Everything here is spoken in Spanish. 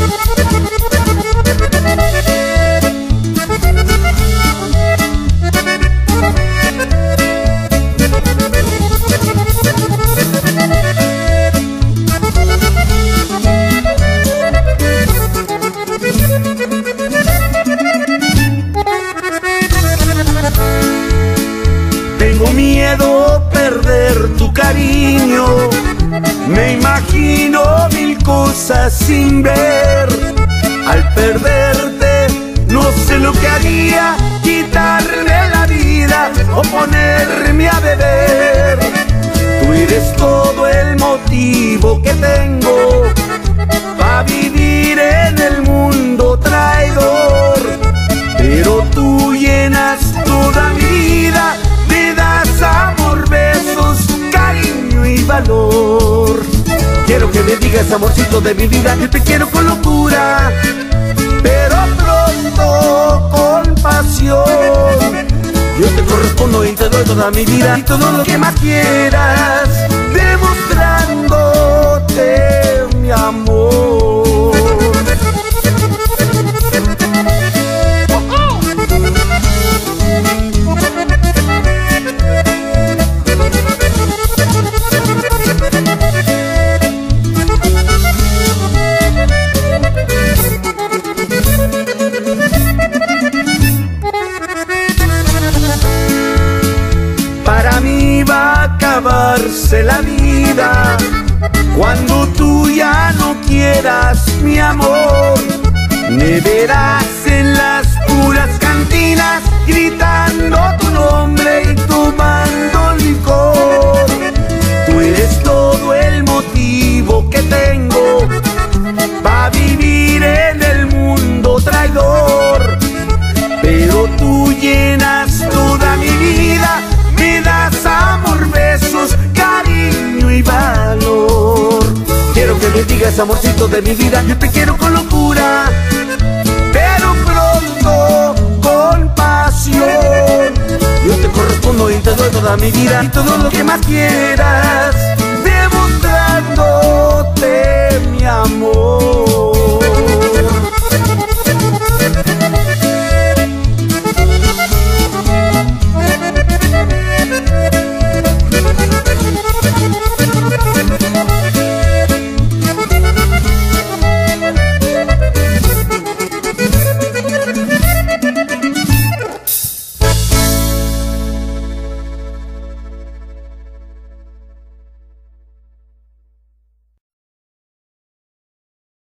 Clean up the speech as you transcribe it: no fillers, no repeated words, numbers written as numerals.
Tengo miedo perder tu cariño, me imagino mil cosas sin ver. Al perderte no sé lo que haría, quitarme la vida o ponerme a beber. Tú eres todo el motivo que tengo para vivir en el mundo traidor. Pero tú llenas toda mi vida, me das amor, besos, cariño y valor. Quiero que me digas, amorcito de mi vida, que te quiero con locura, pero pronto con pasión. Yo te correspondo y te doy toda mi vida y todo lo que más quieras, demostrándote mi amor. Para mí va a acabarse la vida cuando tú ya no quieras mi amor. Me verás en las puras cantinas gritando tu nombre y tomando licor. Tú eres todo el motivo que tengo para vivir en el mundo traidor. Pero tú llenas toda mi vida, me das amor, besos, cariño y valor. Quiero que me digas, amorcito de mi vida, yo te quiero con locura, pero pronto con pasión. Yo te correspondo y te doy toda mi vida y todo lo que más quieras, demostrándote mi amor.